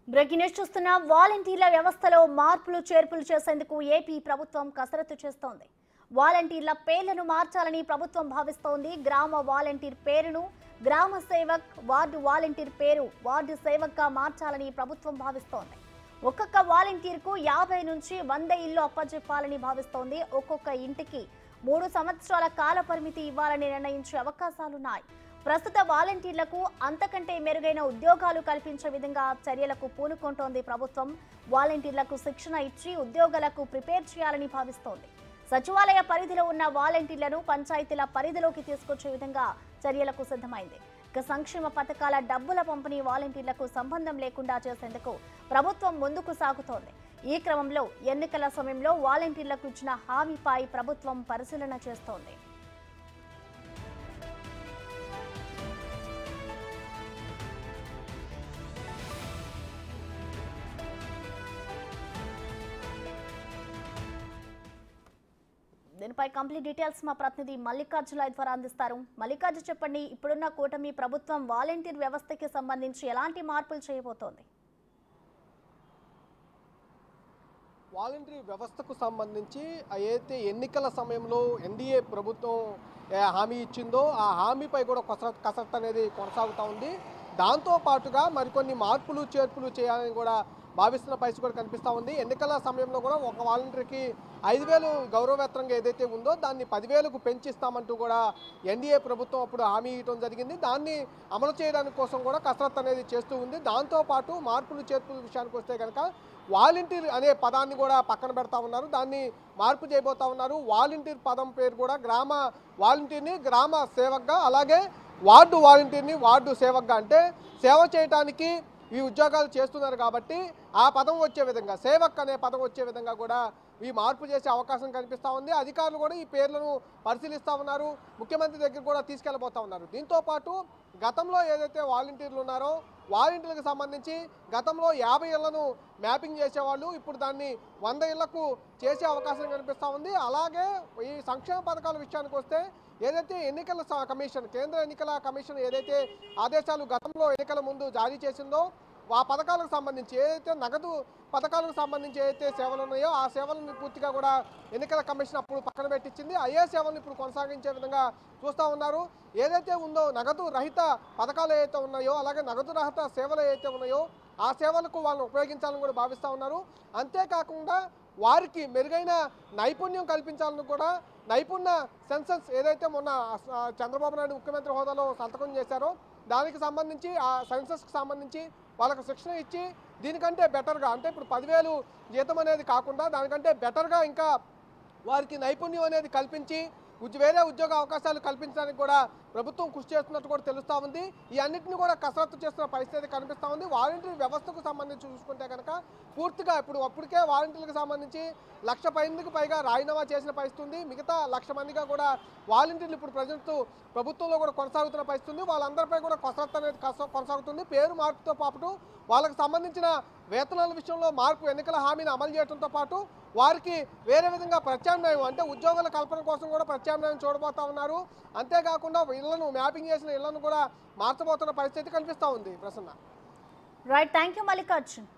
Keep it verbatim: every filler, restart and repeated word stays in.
Breaking news చూస్తున్న వాలంటీర్ల వ్యవస్థలో మార్పులు చేర్పులు చేసేందుకు ఏపీ ప్రభుత్వం కసరత్తు చేస్తోంది. వాలంటీర్ల పేర్లను మార్చాలని ప్రభుత్వం భావిస్తోంది. గ్రామ వాలంటీర్ పేరును గ్రామ సేవక్, వార్డు వాలంటీర్ పేరు వార్డు సేవక్గా మార్చాలని ప్రభుత్వం భావిస్తోంది. ఒక్కొక్క వాలంటీర్కు యాభై నుంచి వంద ఇళ్లు అప్పచెప్పాలని భావిస్తోంది. ఒక్కొక్క ఇంటికి మూడు సంవత్సరాల కాల పరిమితి ఇవ్వాలని నిర్ణయించే అవకాశాలున్నాయి. ప్రస్తుత వాలంటీర్లకు అంతకంటే మెరుగైన ఉద్యోగాలు కల్పించే విధంగా చర్యలకు పూనుకుంటోంది ప్రభుత్వం. వాలంటీర్లకు శిక్షణ ఇచ్చి ఉద్యోగాలకు ప్రిపేర్ చేయాలని భావిస్తోంది. సచివాలయ పరిధిలో ఉన్న వాలంటీర్లను పంచాయతీల పరిధిలోకి తీసుకొచ్చే విధంగా చర్యలకు సిద్ధమైంది. ఇక సంక్షేమ పథకాల డబ్బుల పంపిణీ వాలంటీర్లకు సంబంధం లేకుండా చేసేందుకు ప్రభుత్వం ముందుకు సాగుతోంది. ఈ క్రమంలో ఎన్నికల సమయంలో వాలంటీర్లకు ఇచ్చిన హామీపై ప్రభుత్వం పరిశీలన చేస్తోంది. దీనిపై కంప్లీట్ డీటెయిల్స్ మా ప్రతినిధి మల్లికార్జున ద్వారా అందిస్తారు. మల్లికార్జున, చెప్పండి, ఇప్పుడున్న కూటమి ప్రభుత్వం వాలంటీర్ వ్యవస్థకి సంబంధించి ఎలాంటి మార్పులు చేయబోతోంది? వాలంటరీ వ్యవస్థకు సంబంధించి అయితే ఎన్నికల సమయంలో ఎన్డీఏ ప్రభుత్వం హామీ ఇచ్చిందో ఆ హామీపై కూడా కసరత్ కసరత్ అనేది కొనసాగుతూ ఉంది. దాంతోపాటుగా మరికొన్ని మార్పులు చేర్పులు చేయాలని కూడా భావిస్తున్న పరిస్థితి కూడా కనిపిస్తూ ఉంది. ఎన్నికల సమయంలో కూడా ఒక వాలంటీర్కి ఐదు వేలు గౌరవవేతనంగా ఏదైతే ఉందో దాన్ని పదివేలకు పెంచిస్తామంటూ కూడా ఎన్డీఏ ప్రభుత్వం అప్పుడు హామీ ఇవ్వడం జరిగింది. దాన్ని అమలు చేయడానికి కోసం కూడా కసరత్ అనేది చేస్తూ ఉంది. దాంతోపాటు మార్పులు చేర్పుల విషయానికి వస్తే కనుక వాలంటీర్ అనే పదాన్ని కూడా పక్కన పెడతా ఉన్నారు. దాన్ని మార్పు చేయబోతా ఉన్నారు. వాలంటీర్ పదం పేరు కూడా గ్రామ వాలంటీర్ని గ్రామ సేవక్గా, అలాగే వార్డు వాలంటీర్ని వార్డు సేవక్గా, అంటే సేవ చేయడానికి ఈ ఉద్యోగాలు చేస్తున్నారు కాబట్టి ఆ పదం వచ్చే విధంగా, సేవక్ అనే పదం వచ్చే విధంగా కూడా ఈ మార్పు చేసే అవకాశం కనిపిస్తూ ఉంది. అధికారులు కూడా ఈ పేర్లను పరిశీలిస్తూ ఉన్నారు. ముఖ్యమంత్రి దగ్గర కూడా తీసుకెళ్ళబోతా ఉన్నారు. దీంతోపాటు గతంలో ఏదైతే వాలంటీర్లు ఉన్నారో వాలంటీర్లకు సంబంధించి గతంలో యాభై ఇళ్లను మ్యాపింగ్ చేసేవాళ్ళు ఇప్పుడు దాన్ని వంద ఇళ్లకు చేసే అవకాశం కనిపిస్తూ ఉంది. అలాగే ఈ సంక్షేమ పథకాల విషయానికి వస్తే ఏదైతే ఎన్నికల కమిషన్, కేంద్ర ఎన్నికల కమిషన్ ఏదైతే ఆదేశాలు గతంలో ఎన్నికల ముందు జారీ చేసిందో ఆ పథకాలకు సంబంధించి ఏదైతే నగదు పథకాలకు సంబంధించి ఏదైతే సేవలు ఉన్నాయో ఆ సేవలను పూర్తిగా కూడా ఎన్నికల కమిషన్ అప్పుడు పక్కన పెట్టించింది. అయ్యే సేవలను ఇప్పుడు కొనసాగించే విధంగా చూస్తూ ఉన్నారు. ఏదైతే ఉందో నగదు రహిత పథకాలు ఏవైతే ఉన్నాయో, అలాగే నగదు రహిత సేవలు ఏవైతే ఉన్నాయో ఆ సేవలకు వాళ్ళని ఉపయోగించాలని కూడా భావిస్తూ ఉన్నారు. అంతేకాకుండా వారికి మెరుగైన నైపుణ్యం కల్పించాలని కూడా నైపుణ్య సెన్సస్ ఏదైతే మొన్న చంద్రబాబు నాయుడు ముఖ్యమంత్రి హోదాలో సంతకం చేశారో దానికి సంబంధించి ఆ సెన్సస్కి సంబంధించి వాళ్ళకు శిక్షణ ఇచ్చి దీనికంటే బెటర్గా, అంటే ఇప్పుడు పదివేలు జీతం అనేది కాకుండా దానికంటే బెటర్గా ఇంకా వారికి నైపుణ్యం అనేది కల్పించి వేరే ఉద్యోగ అవకాశాలు కల్పించడానికి కూడా ప్రభుత్వం కృషి చేస్తున్నట్టు కూడా తెలుస్తూ ఉంది. ఈ అన్నింటినీ కూడా కసరత్తు చేస్తున్న పరిస్థితి కనిపిస్తూ ఉంది. వాలంటీర్ వ్యవస్థకు సంబంధించి చూసుకుంటే కనుక పూర్తిగా ఇప్పుడు అప్పటికే వాలంటీర్లకు సంబంధించి లక్ష మందికి పైగా రాజీనామా చేసిన పరిస్థితి ఉంది. మిగతా లక్ష మందిగా కూడా వాలంటీర్లు ఇప్పుడు ప్రజెంట్ ప్రభుత్వంలో కూడా కొనసాగుతున్న పరిస్థితి ఉంది. వాళ్ళందరిపై కూడా కసరత్తు అనేది కొనసాగుతుంది. పేరు మార్పుతో పాటు వాళ్ళకు సంబంధించిన వేతనాల విషయంలో మార్పు, ఎన్నికల హామీని అమలు చేయడంతో పాటు వారికి వేరే విధంగా ప్రత్యామ్నాయం, అంటే ఉద్యోగాల కల్పన కోసం కూడా ప్రత్యామ్నాయం చూడబోతా ఉన్నారు. అంతేకాకుండా ఇళ్లను మ్యాపింగ్ చేసిన ఇళ్లను కూడా మార్చబోతున్న పరిస్థితి కనిపిస్తూ ఉంది. Prasanna. Right, thank you Mallikarjun.